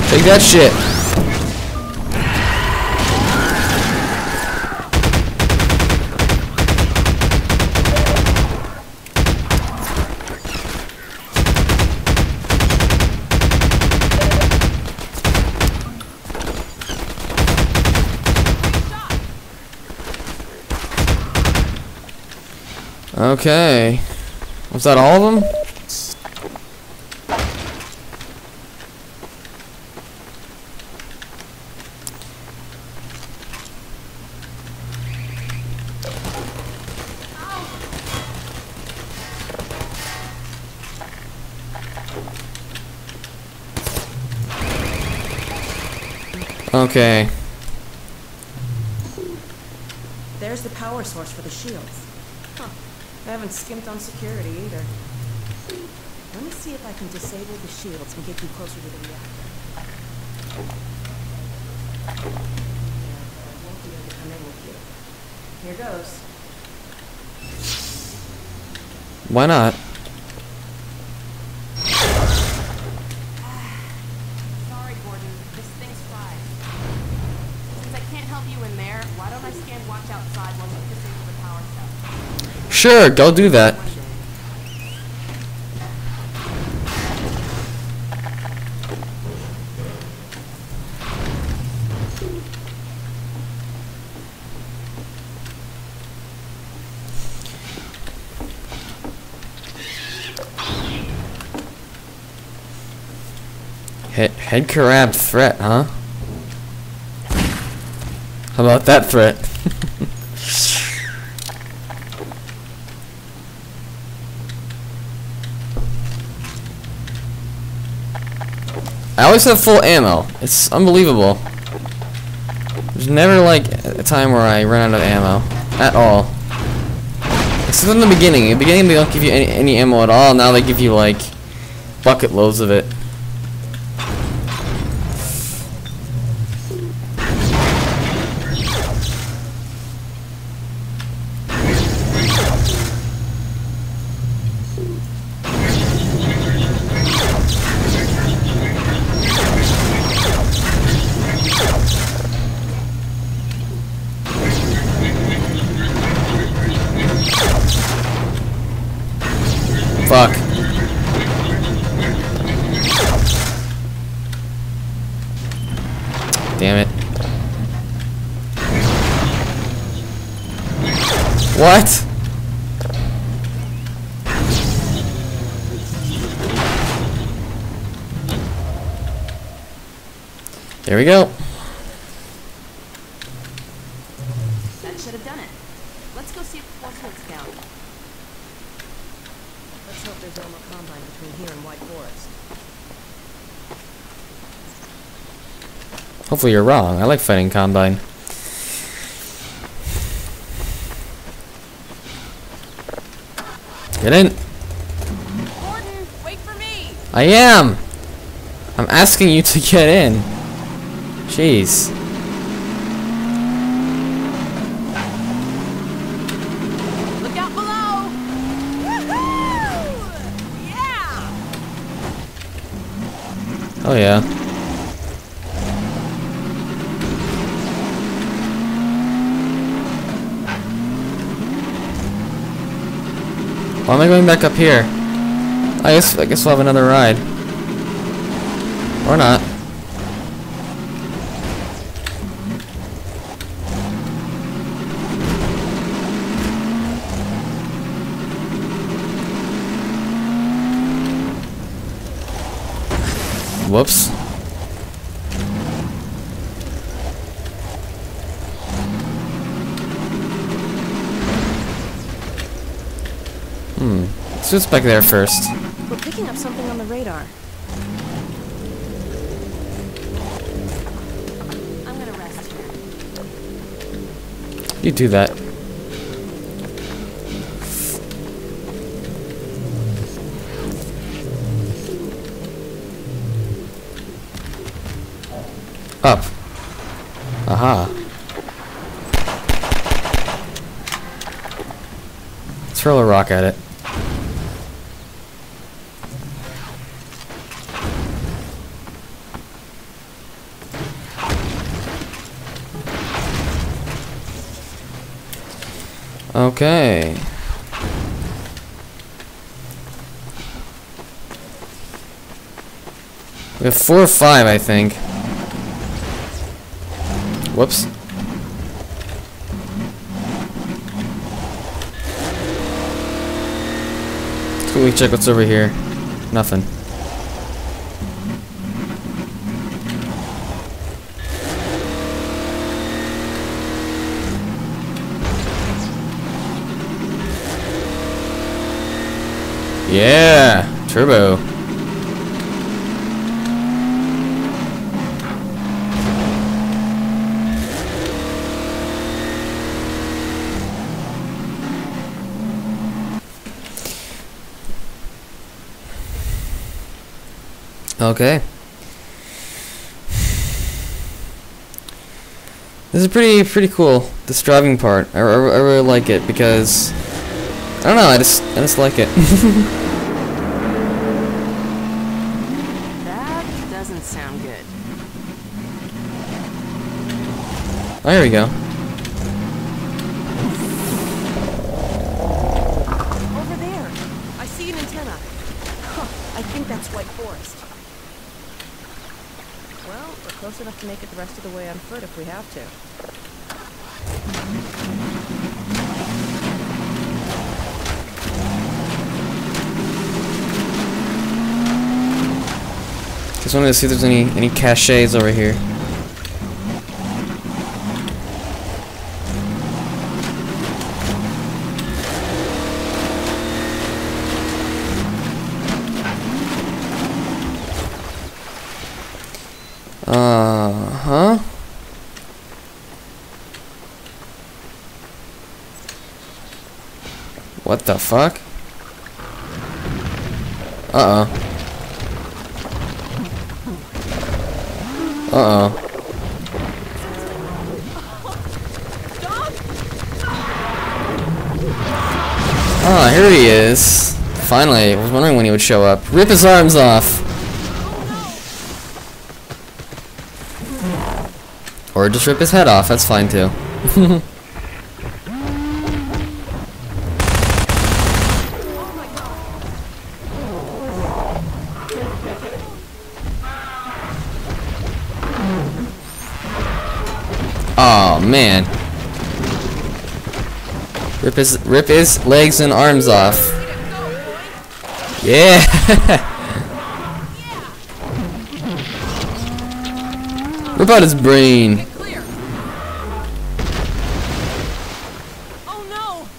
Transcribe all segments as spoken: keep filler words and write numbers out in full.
Take that shit. Okay. Was that all of them? Okay. There's the power source for the shields. Huh. I haven't skimped on security either. Let me see if I can disable the shields and get you closer to the reactor. Yeah, I won't be able to come in with you. Here goes. Why not? Sorry, Gordon. This thing's fried. Since I can't help you in there, why don't I stand watch outside while you disable the power cell? Sure, go do that. Head, head crab threat, huh? How about that threat? I always have full ammo. It's unbelievable. There's never like a time where I run out of ammo at all. Except in the beginning. In the beginning they don't give you any, any ammo at all. Now they give you like bucket loads of it. Fuck. Damn it. What? There we go. That should have done it. Let's go see if the force holds down. Let's hope there's no more combine between here and White Forest. Hopefully you're wrong. I like fighting Combine. Get in. Gordon, wait for me. I am. I'm asking you to get in. Jeez. Look out below. Woohoo! Yeah. Oh yeah. Why am I going back up here? I guess I guess we'll have another ride. Or not. Whoops. Hmm. Let's just back there first. We're picking up something on the radar. I'm gonna rest here. You do that. Up. Aha. Let's throw a rock at it. Okay. We have four or five, I think. Whoops. Let's quickly check what's over here. Nothing. Yeah, turbo. Okay. This is pretty pretty cool. This driving part, I, I, I really like it because I don't know. I just I just like it. That doesn't sound good. Oh, here we go. Over there. I see an antenna. Huh. I think that's White Forest. Well, we're close enough to make it the rest of the way on foot if we have to. Just wanted to see if there's any any caches over here. Uh huh. What the fuck? Uh oh. Uh oh. Ah, here he is. Finally, I was wondering when he would show up. Rip his arms off. Or just rip his head off, that's fine too. Oh man. Rip his rip his legs and arms off. Yeah. Rip out his brain. Oh no!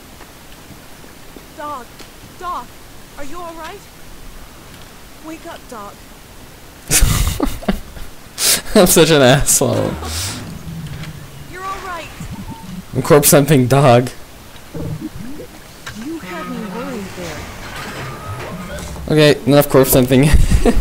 Dog, Dog, are you all right? Wake up, Dog. I'm such an asshole. You're all right. I'm corpse humping dog. You had me worried there. Okay, enough corpse humping. You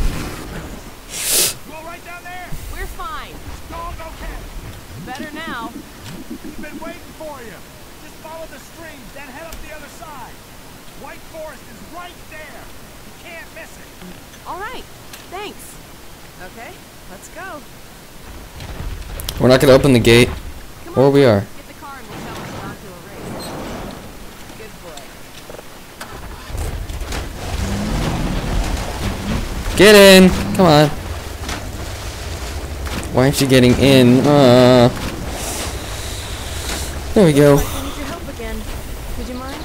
all right down there? We're fine. Dog okay? Better now. We've been waiting for you. Just follow the stream, then head up the other side. White Forest is right there. You can't miss it. All right. Thanks. Okay, let's go. We're not gonna open the gate. Come Or on. we are. Get the car and we'll tell us not to erase. Good boy. Get in! Come on. Why aren't you getting in? Uh, there we go. I need your help again. Would you mind?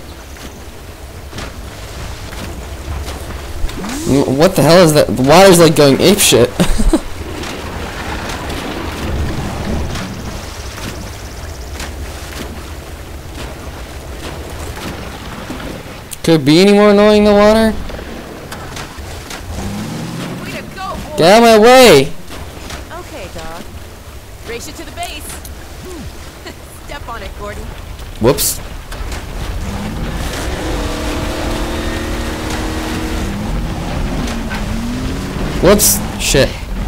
Mm, What the hell is that? The water's like going apeshit. Could it be any more annoying than water? Way to go, boy. Get out of my way! Okay, Dog. Race you to the base. Step on it, Gordon. Whoops. Whoops. Shit.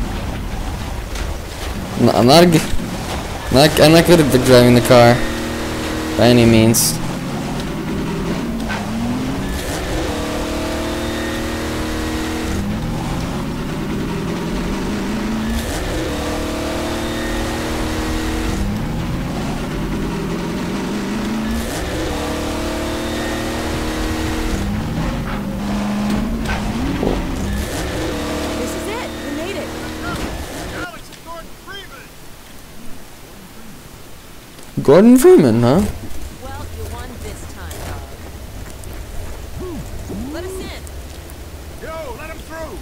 No, I'm not a good. Not, I'm not good at big driving the car. By any means. Gordon Freeman, huh? Well, you won this time, dog. Let us in. Yo, let him through.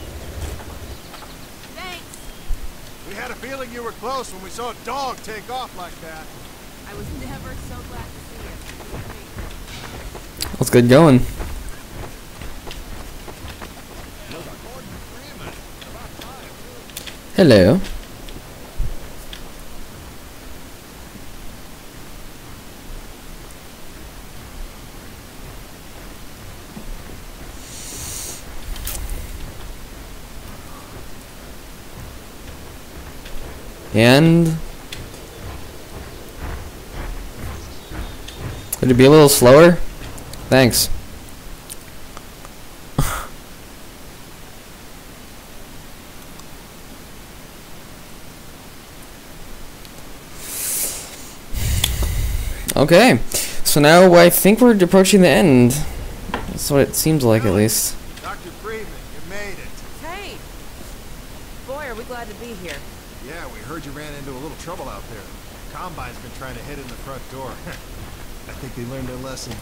Thanks. We had a feeling you were close when we saw a dog take off like that. I was never so glad to see you. Let's get going. Hello. And could it be a little slower? Thanks. Okay, so now I think we're approaching the end. That's what it seems like, at least. Doctor Freeman, you made it. Hey! Boy, are we glad to be here. Yeah, we heard you ran into a little trouble out there. Combine's been trying to hit in the front door. I think they learned their lesson.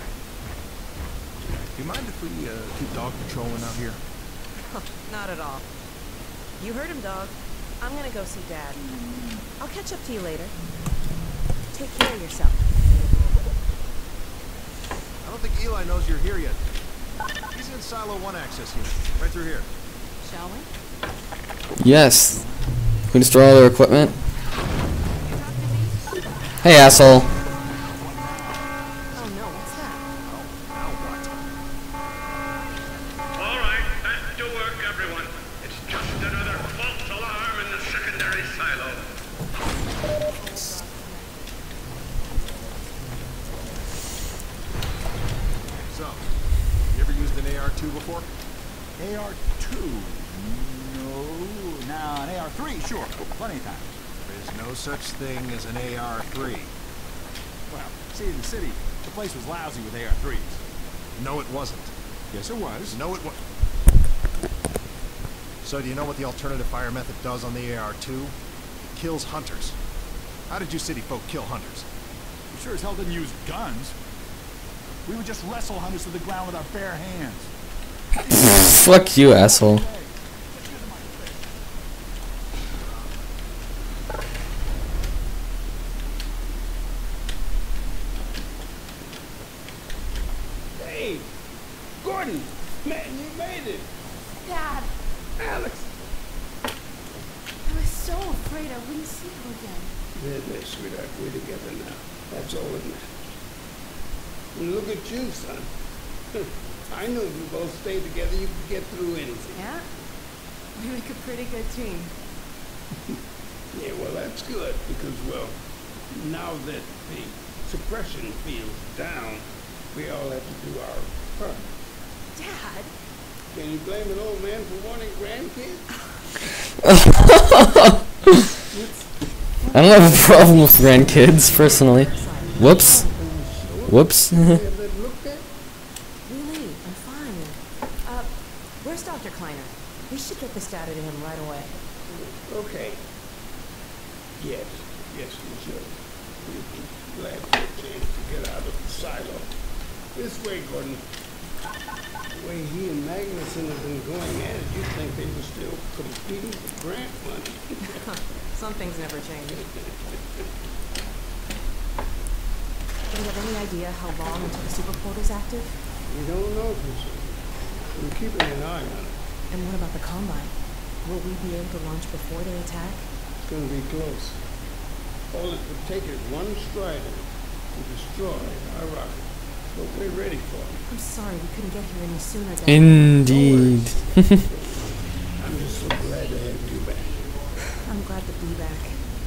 Do you mind if we uh, keep dog patrolling out here? Not at all. You heard him, dog. I'm gonna go see Dad. I'll catch up to you later. Take care of yourself. I don't think Eli knows you're here yet. He's in Silo one access unit, right through here. Shall we? Yes. We destroy all their equipment. Hey, asshole. Oh no, what's that? Now what? All right, back to work, everyone. It's just another false alarm in the secondary silo. So, you ever used an A R two before? A R two? No. Now, an A R three, sure. Plenty of times. There's no such thing as an A R three. Well, see, in the city, the place was lousy with A R threes. No, it wasn't. Yes, it was. No, it was. So, do you know what the alternative fire method does on the A R two? It kills hunters. How did you city folk kill hunters? We sure as hell didn't use guns. We would just wrestle hunters to the ground with our bare hands. Fuck you, asshole. Hey, Gordon, man, you made it. Dad, Alex. I was so afraid I wouldn't see you again. There, there, sweetheart, we're together now. That's all that matters. And look at you, son. I knew if you both stayed together, you could get through anything. Yeah? We make a pretty good team. Yeah, well, that's good, because, well, now that the suppression field's down, we all have to do our part. Dad? Can you blame an old man for wanting grandkids? I don't have a problem with grandkids, personally. Whoops. Whoops. Have that looked at? Lily, I'm fine. Uh, where's Doctor Kleiner? We should get this data to him right away. Okay. Yes, yes, we should. We'd be glad for a chance to get out of the silo. This way, Gordon. The way he and Magnuson have been going at it, you'd think they were still competing for grant money. Some things never change. Do we have any idea how long until the super portal's active? We don't know for sure. We're keeping an eye on it. And what about the Combine? Will we be able to launch before they attack? It's going to be close. All it would take is one strider to destroy our rocket. But we're ready for it. I'm sorry we couldn't get here any sooner, Dad. Indeed. I'm just so glad to have you back. I'm glad to be back.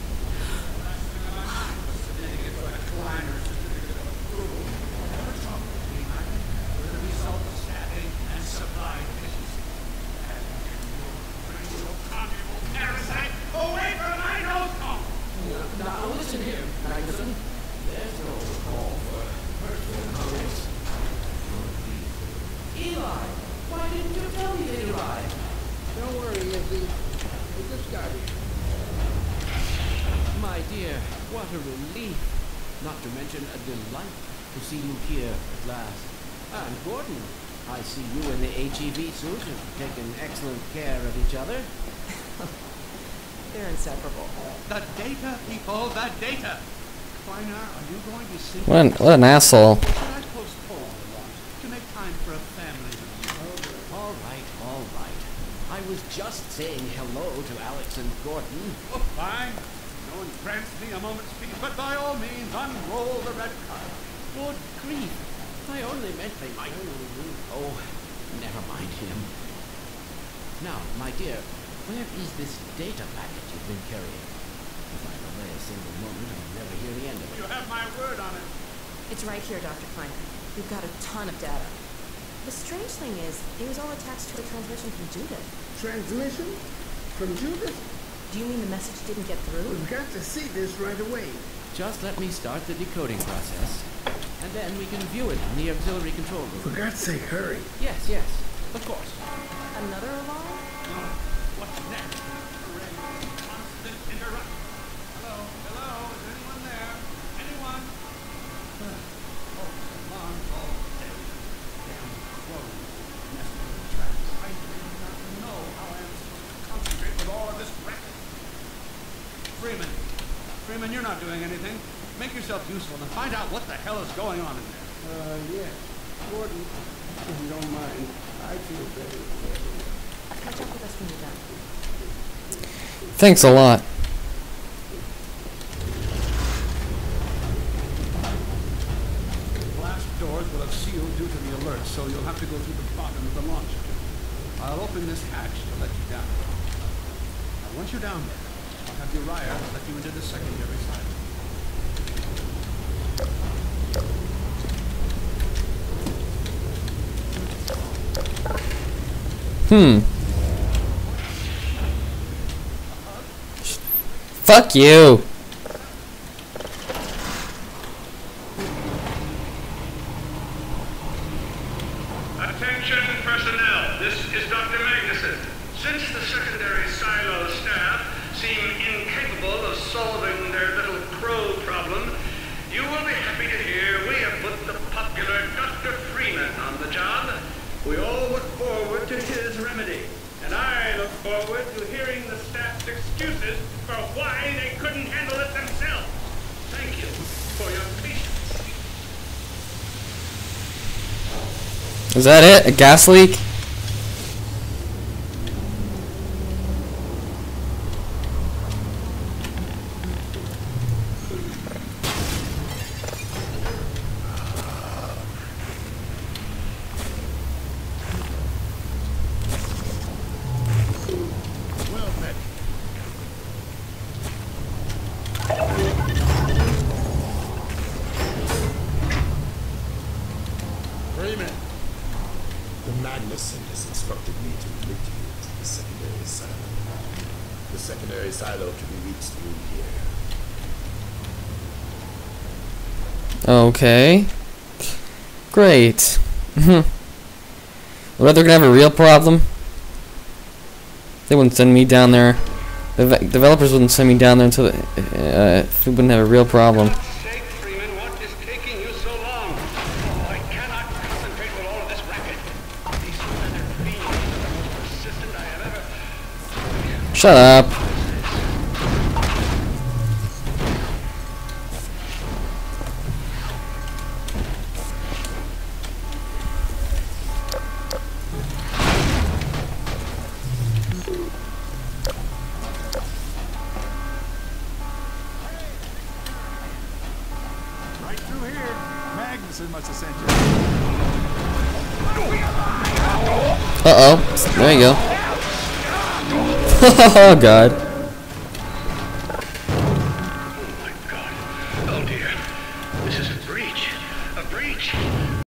Don't worry, Izzy. We just got here. My dear, What a relief. Not to mention a delight to see you here at last. And Gordon, I see you in the H E V suit have taken excellent care of each other. They're inseparable. The data, people, the data. Kleiner, are you going to see? What an, what an asshole. Should I postpone the launch to make time for a family reunion? All right, all right. I was just saying hello to Alex and Gordon. Oh, fine. No one grants me a moment's peace, but by all means, unroll the red carpet. Good grief. I only meant they might... Oh, never mind him. Now, my dear, where is this data packet you've been carrying? If I delay a single moment, I'll never hear the end of it. You have my word on it. It's right here, Doctor Kleiner. We've got a ton of data. The strange thing is, it was all attached to a transmission from Judith. Transmission? From Judith? Do you mean the message didn't get through? We've got to see this right away. Just let me start the decoding process, and then we can view it in the auxiliary control room. For God's sake, hurry. Yes, yes, of course. Another alarm? What's next? Hooray. Constant interruption. Hello? Hello? Is anyone there? Anyone? Oh, alarms all day. Damn clothes. Messing with the tracks. I do not know how I am supposed to concentrate with all of this racket. Freeman. Freeman, you're not doing anything. Make yourself useful and find out what the hell is going on in there. Uh, yeah. Gordon, if you don't mind, I feel better. Catch up with us when you're done. Thanks a lot. Blast doors will have sealed due to the alert, so you'll have to go through the bottom of the launch tube. I'll open this hatch to let you down. Now, once you're down there, I'll have Uriah let you into the secondary silo. Hmm. Fuck you. Attention personnel, this is Doctor Magnuson. Since the secondary silo staff seem incapable of solving their little crow problem, you will be happy to hear we have put the popular Doctor Freeman on the job. We all look forward to his remedy, and I look forward to hearing the staff's excuses for why they couldn't handle it themselves. Thank you for your patience. Is that it? A gas leak? Well met. Freeman. The Magnuson has instructed me to admit you to the secondary silo. The secondary silo can be reached through here. Okay. Great. What, they're gonna have a real problem? They wouldn't send me down there. The ve- developers wouldn't send me down there until uh, if we wouldn't have a real problem. For God's sake, Freeman, what is taking you so long? Oh, I cannot concentrate with all of this racket. These feathered fiends are the most persistent I have ever... Shut up. Right through here. Magnuson must have sent you. Uh oh. There you go. Oh god.